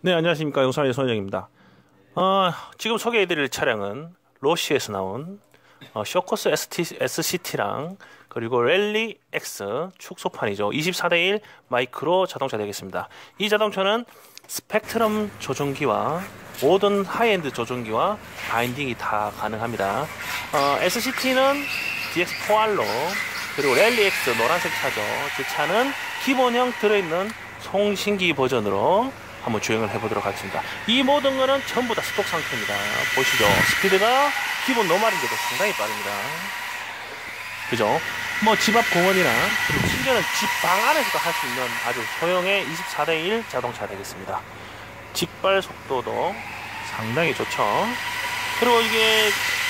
네, 안녕하십니까. 용산의 손영입니다. 지금 소개해드릴 차량은 로시에서 나온 쇼커스 SCT랑 그리고 랠리 X 축소판이죠. 24대1 마이크로 자동차 되겠습니다. 이 자동차는 스펙트럼 조종기와 모든 하이엔드 조종기와 바인딩이 다 가능합니다. SCT는 DX4R로, 그리고 랠리 X 노란색 차죠. 그 차는 기본형 들어있는 송신기 버전으로 한번 주행을 해보도록 하겠습니다. 이 모든 거는 전부 다 스톡 상태입니다. 보시죠. 스피드가 기본 노말인데도 상당히 빠릅니다. 그죠? 뭐 집 앞 공원이나 그리고 심지어는 집 방 안에서도 할 수 있는 아주 소형의 24대1 자동차 되겠습니다. 직발 속도도 상당히 좋죠. 그리고 이게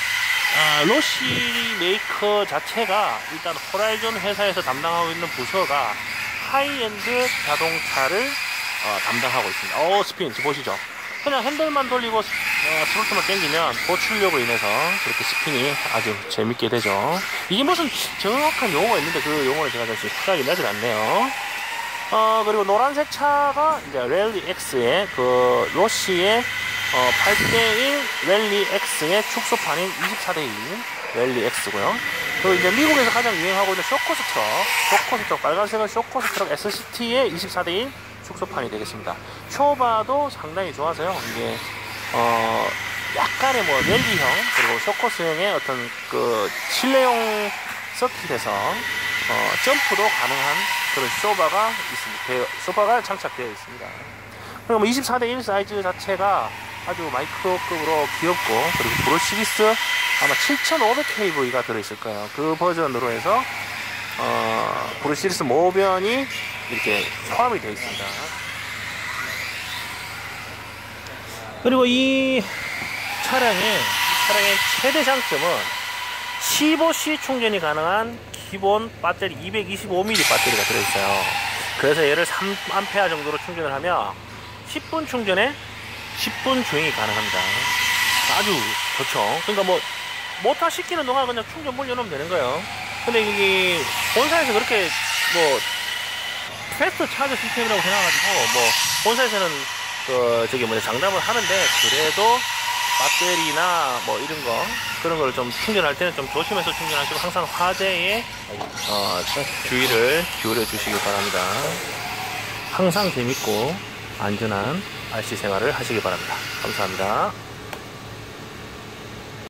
로시 메이커 자체가 일단 호라이즌 회사에서 담당하고 있는 부서가 하이엔드 자동차를 담당하고 있습니다. 스핀 보시죠. 그냥 핸들만 돌리고 스로틀만 당기면 보출력으로 인해서 그렇게 스핀이 아주 재밌게 되죠. 이게 무슨 정확한 용어가 있는데 그 용어를 제가 다시 생각이 나질 않네요. 그리고 노란색 차가 이제 랠리 X의 그 로시의 8대1 랠리 X의 축소판인 24대1 랠리 X고요. 그리고 이제 미국에서 가장 유행하고 있는 쇼커스 트럭 빨간색은 쇼커스 트럭 SCT의 24대1 축소판이 되겠습니다. 쇼바도 상당히 좋아서요. 이게 약간의 뭐 랠리형 그리고 쇼커스형의 어떤 그 실내용 서킷에서 점프도 가능한 그런 쇼바가 있습니다. 쇼바가 장착되어 있습니다. 그리고 뭐 24대1 사이즈 자체가 아주 마이크로급으로 귀엽고, 그리고 브루 시리스 아마 7500kV가 들어있을 거예요. 그 버전으로 해서 브루 시리스 모변이 이렇게 포함이 되어 있습니다. 그리고 이 차량의 최대 장점은 15C 충전이 가능한 기본 배터리 225mAh 배터리가 들어있어요. 그래서 얘를 3A 정도로 충전을 하면 10분 충전에 10분 주행이 가능합니다. 아주 좋죠. 그러니까 뭐 모터 시키는 동안 그냥 충전 물려놓으면 되는 거예요. 근데 이게 본사에서 그렇게 뭐 패스트 차저 시스템이라고 해놔가지고 뭐 본사에서는 장담을 하는데, 그래도 배터리나 뭐 이런 거 그런 걸 좀 충전할 때는 좀 조심해서 충전하시고 항상 화재에 주의를 기울여 주시기 바랍니다. 항상 재밌고 안전한 RC 생활을 하시기 바랍니다. 감사합니다.